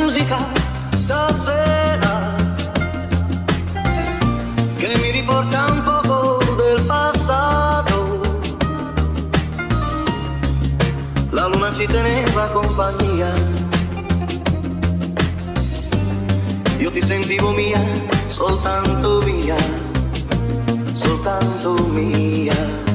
musica stasera che mi riporta un poco del passato. La luna ci teneva compagnia, io ti sentivo mia, soltanto mia, soltanto mia.